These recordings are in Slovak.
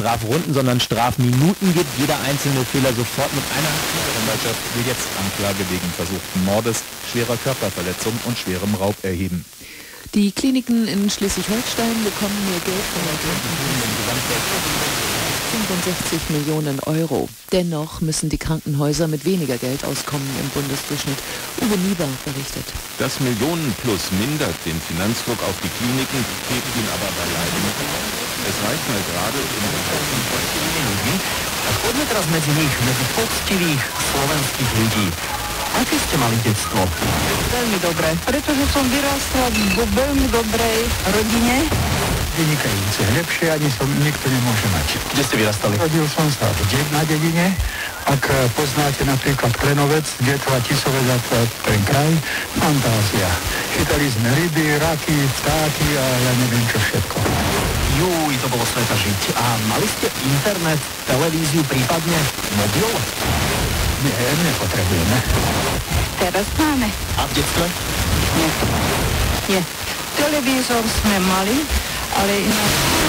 Strafrunden, sondern Strafminuten gibt. Jeder einzelne Fehler sofort mit einer Mannschaft will jetzt Anklage wegen versuchten Mordes, schwerer Körperverletzung und schwerem Raub erheben. Die Kliniken in Schleswig-Holstein bekommen mehr Geld von der Krankenkasse. 65 Millionen Euro. Dennoch müssen die Krankenhäuser mit weniger Geld auskommen im Bundesdurchschnitt. Uwe Nieber berichtet. Das Millionenplus mindert den Finanzdruck auf die Kliniken, hebt ihn aber beileibe nicht auf. Es reicht mal gerade in Bereichen von ľudí a poďme teraz medzi nich, medzi poctivých slovenských ľudí. Aké ste mali detstvo? Veľmi dobre, pretože som vyrástla vo veľmi dobrej rodine. Vynikajúce, lepšie ani som nikto nemôže mať. Kde ste vyrastali? Rodil som sa na dedine. Ak poznáte napríklad Klenovec, Detva, Tisovec a ten kraj, fantázia. Chytali sme ryby, raky, vtáky a ja neviem čo všetko. Júj, to bolo sveta žiť. A mali ste internet, televíziu, prípadne mobil? Nie, nepotrebujeme. Teraz máme. A v detstve? Nie. Televízor sme mali, ale inak...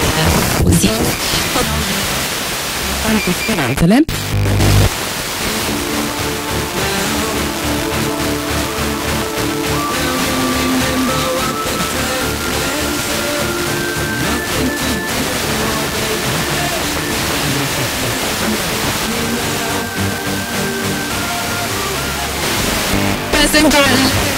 Anche speranzale. Present.